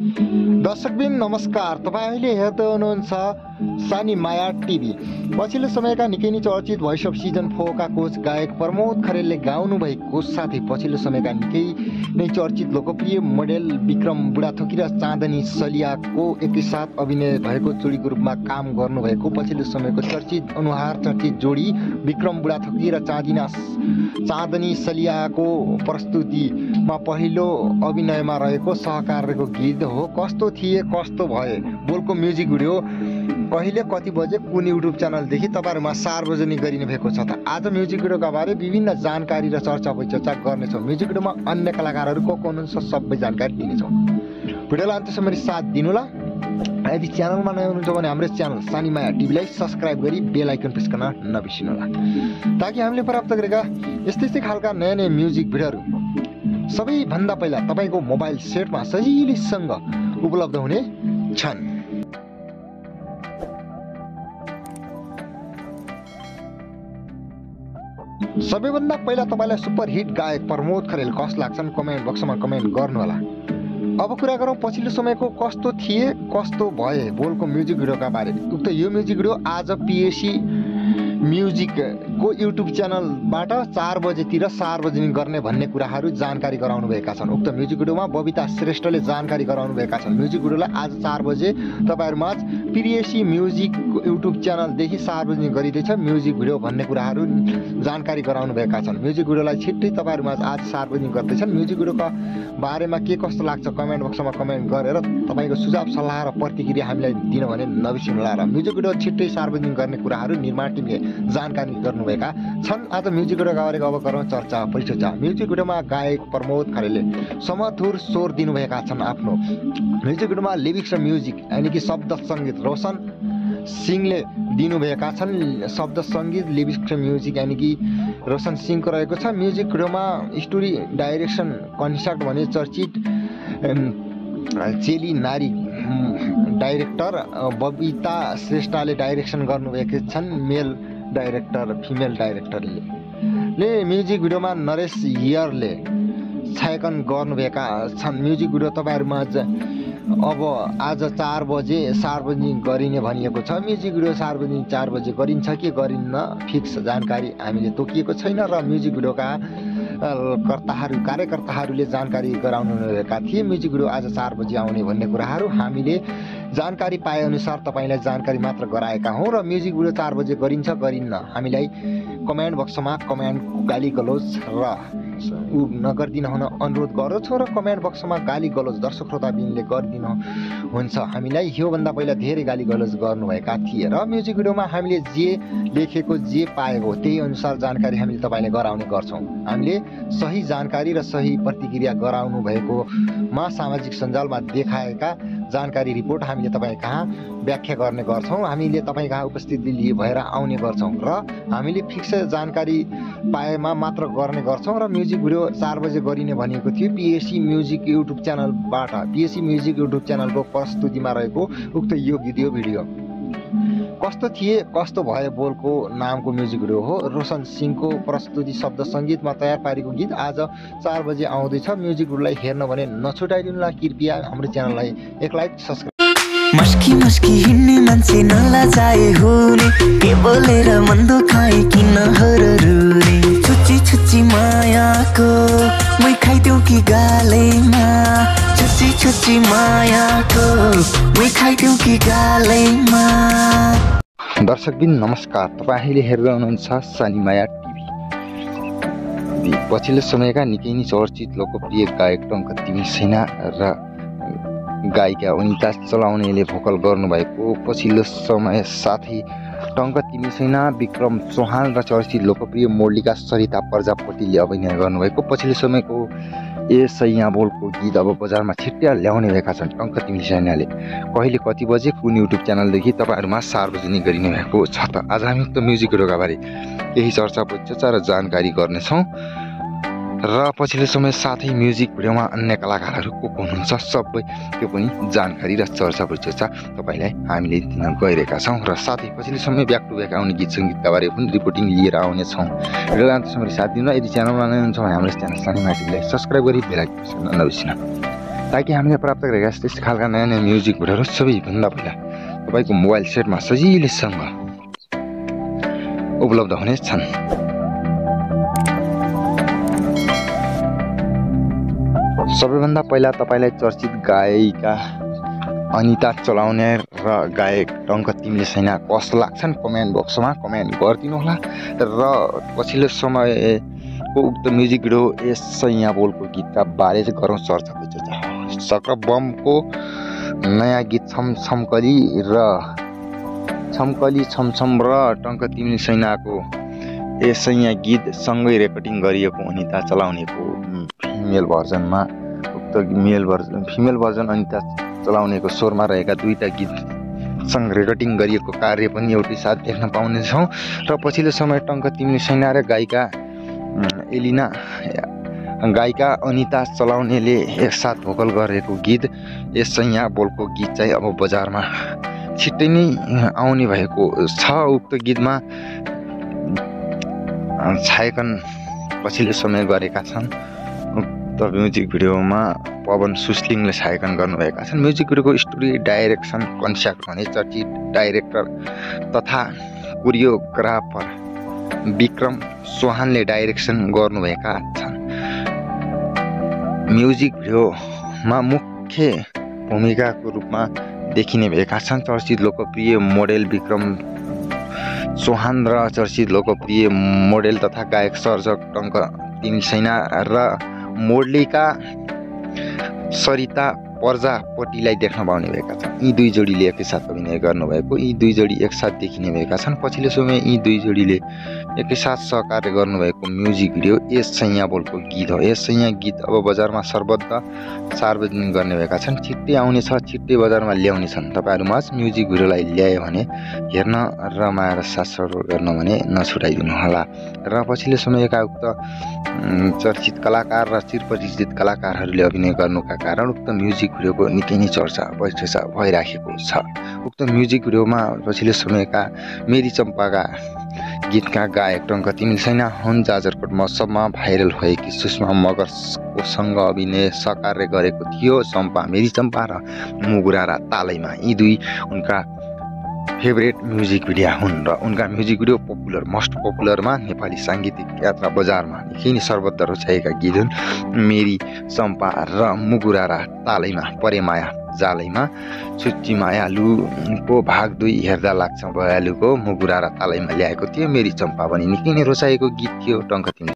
दर्शकबिन नमस्कार। तपाईं अहिले हेर्दै हुनुहुन्छ सानी माया टिभी। पछिल्लो समयका निकै नै चर्चित भोइस अफ सिजन 4 का कोच गायक प्रमोद खरेलले गाउनु भएको साथै पछिल्लो समयका निकै नै चर्चित लोकप्रिय मोडेल विक्रम बुढाथोकी र चाँदनी सलियाको एकैसाथ अभिनय भएको जोडीको रूपमा काम गर्नुभएको पछिल्लो समयको चर्चित अनुहार चर्चित जोडी विक्रम बुढाथोकी र चाँदनी सलियाको प्रस्तुतिमा पहिलो अभिनयमा रहेको सहकार्यको गीत हो कस्तो थिए कस्तो भए बोलको म्युजिक भिडियो कहिले कति बजे कुन युट्युब च्यानलदेखि तपाईहरुमा सार्वजनिक गरिने भएको छ त आज म्युजिक भिडियोका बारे विभिन्न जानकारी र चर्चा गर्नेछौँ। म्युजिक भिडियोमा अन्य कलाकारहरू को हुनुहुन्छ सबै जानकारी दिनेछौँ। भिडियोलाई अन्त्यसम्म साथ दिनुला। यदि च्यानलमा नयाँ हुनुहुन्छ भने हाम्रो च्यानल सानी माया टिभीलाई सब्स्क्राइब गरी बेल आइकन प्रेस गर्न नबिर्सिनुहोला ताकि हामीले प्राप्त गरेका यस्तै खालका नयाँ म्युजिक भिडियोहरू सबैभन्दा पहिला तपाईको मोबाइल सेटमा सजिलैसँग उपलब्ध हुने छन्। सबैभन्दा पहिला तपाईलाई सुपर हिट गायक प्रमोद खरेल कस लाग्छन् कमेन्ट बक्समा कमेन्ट गर्नुहोला। अब कुरा गरौँ पछिल्लो समयको कस्तो थिए कस्तो भए बोलको म्युजिक भिडियोका बारे। उक्त यो म्युजिक भिडियो आज पिएसी म्युजिकको युट्युब च्यानलबाट 4 बजेतिर सार्वजनिक गर्ने भन्ने कुराहरू जानकारी गराउनु भएका छन्। उक्त म्युजिक भिडियोमा बबिता श्रेष्ठले जानकारी गराउनु भएका छन्। म्युजिक भिडियोलाई आज 4 बजे तपाईहरुमाझ पिएसी म्युजिक युट्युब च्यानलदेखि सार्वजनिक गरिँदैछ म्युजिक भिडियो भन्ने कुराहरू जानकारी गराउनु भएका छन्। म्युजिक भिडियोलाई छिट्टै तपाईहरुमाझ आज सार्वजनिक गर्दैछन्। म्युजिक भिडियोका बारेमा के कस्तो लाग्छ कमेन्ट बक्समा कमेन्ट गरेर तपाईको सुझाव सल्लाह र प्रतिक्रिया हामीलाई दिन भने नबिर्सिनुहोला। र म्युजिक भिडियो छिट्टै सार्वजनिक गर्ने कुराहरू निर्माण टिमले जानकारी गर्नुभएका छन्। आज म्युजिक भिडियोका बारेमा अब गरौँ चर्चा परिचर्चा। म्युजिक भिडियोमा गायक प्रमोद खरेलले समधुर स्वर दिनुभएका छन्। आफ्नो म्युजिक भिडियोमा लिरिक्स र म्युजिक यानि कि शब्द सङ्गीत रोशन सिंहले दिनुभएका छन्। शब्द सङ्गीत लिरिक्स र म्युजिक यानि कि रोशन सिंहको रहेको छ। म्युजिक भिडियोमा स्टोरी डाइरेक्सन कन्सेप्ट भने चर्चित चेली नारी डाइरेक्टर बबिता श्रेष्ठले डाइरेक्सन गर्नुभएका छन्। मेल डाइरेक्टर फिमेल डाइरेक्टरले म्युजिक भिडियोमा नरेश हियरले छायाङ्कन गर्नुभएका छन्। म्युजिक भिडियो तपाईहरुमा अब आज 4 बजे सार्वजनिक गरिने भनिएको छ। म्युजिक भिडियो सार्वजनिक 4 बजे गरिन्छ कि गरिन्न फिक्स जानकारी हामीले तोकिएको छैन र म्युजिक भिडियोका कार्यकर्ताहरूले जानकारी गराउनु भएका थिए। म्युजिक भिडियो आज 4 बजे आउने भन्ने कुराहरू हामीले जानकारी पाए अनुसार तपाईलाई जानकारी मात्र गराएका हौं। र म्युजिक भिडियो 4 बजे गरिन्छ गरिन्न हामीलाई कमेन्ट बक्समा कमेन्ट गाली गलोज र नगर्दिन हुन अनुरोध गर्दछु र कमेन्ट बक्समा गाली गलोज दर्शक श्रोताबिनले गर्दिन हुन्छ। हामीलाई यो भन्दा पहिला धेरै गाली गलोज गर्नुभएका थिए र म्युजिक भिडियोमा हामीले जे लेखेको जे पाएको त्यही अनुसार जानकारी हामीले तपाईलाई गराउने गर्छौं। हामीले सही जानकारी र सही प्रतिक्रिया गराउनु भएकोमा सामाजिक सञ्जालमा देखाएका जानकारी रिपोर्ट हामीले तपाईँ कहाँ व्याख्या गर्ने गर्छौं। हामीले तपाईँ कहाँ उपस्थिति लिए भएर आउने गर्छौं र हामीले फिक्स जानकारी पाएमा मात्र गर्ने गर्छौं। र म्युजिक भिडियो 4 बजे गरिने भनेको थियो पिएसी म्युजिक युट्युब च्यानलबाट। पिएसी म्युजिक युट्युब च्यानलको प्रस्तुतिमा रहेको उक्त यो भिडियो कस्तो थिए कस्तो भए बोलको नामको म्युजिक भिडियो हो। रोशन सिंहको प्रस्तुति शब्द सङ्गीतमा तयार पारेको गीत आज 4 बजे आउँदैछ। म्युजिक भिडियोलाई हेर्न भने नछुटाइदिनुला। कृपया हाम्रो च्यानललाई एक लाइक सब्स्क्राइब। मस्की हिँड्ने मान्छे नलजाए हुने के बोलेर मन दुखाए किन हररुने छुच्ची मायाको मै खाइदेऊ कि गालैमा छुच्ची मायाको मै खाइदेऊ कि गालैमा। दर्शकबिन नमस्कार। तपाईँ अहिले हेर्दै हुनुहुन्छ सानी माया टिभी। पछिल्लो समयका निकै नै चर्चित लोकप्रिय गायक टङ्क तिमी सेना र गायिका अनिता चलाउनेले भोकल गर्नुभएको पछिल्लो समय साथै टङ्क तिमी सेना विक्रम चौहान र चर्चित लोकप्रिय मोडलिका सरिता प्रजापतिले अभिनय गर्नुभएको पछिल्लो समयको ए सैया बोलको गीत अब बजारमा छिट्टै ल्याउने भएका छन्। टङ्क तिमी सेनाले कहिले कति बजे कुन युट्युब च्यानलदेखि तपाईहरुमा सार्वजनिक गरिने भएको छ त आज हामी उक्त म्युजिक भिडियोका बारे केही चर्चा परिचर्चा र जानकारी गर्नेछौँ। र पछिल्लो समय साथै म्युजिक भिडियोमा अन्य कलाकारहरू को हुनुहुन्छ सबै त्यो पनि जानकारी र चर्चा परिचर्चा तपाईलाई हामीले दिन गइरहेका छौँ। र साथै पछिल्लो समय ब्याक टु ब्याक आउने गीत सङ्गीतका बारे पनि रिपोर्टिङ लिएर आउने छौँ। भिडियोलाई अन्त्यसम्म साथ दिनु। यदि च्यानलमा नयाँ हुनुहुन्छ भने हाम्रो च्यानल सानी माया टिभीलाई सब्स्क्राइब गरी बेल आइकन प्रेस गर्न नबिर्सिनु। ताकि हामीले प्राप्त गरेका त्यस्तै खालका नयाँ नयाँ म्युजिक भिडियोहरू सबैभन्दा पहिला तपाईँको मोबाइल सेटमा सजिलैसँग उपलब्ध हुनेछन्। सबैभन्दा पहिला तपाईँलाई चर्चित गायिका अनिता चलाउने र गायक टङ्क तिमीले छैन कस्तो लाग्छन् कमेन्ट बक्समा कमेन्ट गरिदिनु होला। र पछिल्लो समयको उक्त म्युजिक भिडियो यस सैया बोलको गीतका बारे चाहिँ गरौँ चर्चा सक्र बमको नयाँ गीत छमछमकली छमछम र टङ्क तिमीले छैनको यस सैया गीत सँगै रेकर्डिङ गरिएको अनिता चलाउनेको फिमेल भर्जन अनिता चलाउनेको स्वरमा रहेका दुईटा गीतसँग रेकर्डिङ गरिएको कार्य पनि एउटै साथ देख्न पाउनेछौँ। र पछिल्लो समय टङ्क तिमीले छैन र गायिका अनिता चलाउनेले एकसाथ भोकल गरेको गीत यस सैया बोलको गीत चाहिँ अब बजारमा छिट्टै नै आउने भएको छ। उक्त गीतमा छायाङ्कन पछिल्लो समय गरेका छन्। उक्त म्युजिक भिडियोमा पवन सुस्लिङले छायाङ्कन गर्नुभएका छन्। म्युजिक भिडियोको स्टोरी डाइरेक्सन कन्सेप्ट भने चर्चित डाइरेक्टर तथा कोरियोग्राफर विक्रम सोहानले डाइरेक्सन गर्नुभएका छन्। म्युजिक भिडियोमा मुख्य भूमिकाको रूपमा देखिने भएका छन् चर्चित लोकप्रिय मोडेल विक्रम सोहान र चर्चित लोकप्रिय मोडेल तथा गायक सर्जक टङ्क तिमीले छैन र मोडलिका सरिता प्रजापतिलाई देख्न पाउने भएका छन्। यी दुई जोडीले एकैसाथ अभिनय गर्नुभएको यी दुई जोडी एकसाथ देखिने भएका छन्। पछिल्लो समय यी दुई जोडीले एकैसाथ सहकार्य गर्नुभएको म्युजिक भिडियो यस सैया बोलको गीत हो। यस सैया गीत अब बजारमा सर्वत्र सार्वजनिक गर्ने भएका छन्। छिट्टै आउनेछ, छिट्टै बजारमा ल्याउने छन्। तपाईँहरूमा म्युजिक भिडियोलाई ल्यायो भने हेर्न रमाएर साथ गर्न भने नछुटाइदिनु होला। र पछिल्लो समयका उक्त चर्चित कलाकार र चिरपरिचित कलाकारहरूले अभिनय गर्नुका कारण उक्त म्युजिक भिडियोको निकै नै चर्चा भइराखेको छ। उक्त म्युजिक भिडियोमा पछिल्लो समयका मेरी चम्पाका गीतका गायक टङ्क तिमीले छैन हुन् जाजरकोट महोत्सवमा भाइरल भएकी सुषमा मगरसँग अभिनय सहकार्य गरेको थियो। चम्पा मेरी चम्पा र मुगुरा र तालैमा यी दुई उनका फेभरेट म्युजिक भिडियो हुन् र उनका म्युजिक भिडियो मोस्ट पपुलरमा नेपाली साङ्गीतिक यात्रा बजारमा निकै नै सर्वत्र रुचाएका गीत हुन्। मेरी चम्पा र मुगुरा र तालैमा परेमाया जालैमा छुच्ची मायालुको भाग 2 हेर्दा लाग्छ भयालुको मुगुरा र तालैमा ल्याएको थियो। मेरी चम्पा पनि निकै नै रुचाएको गीत थियो। टङ्क तिमीले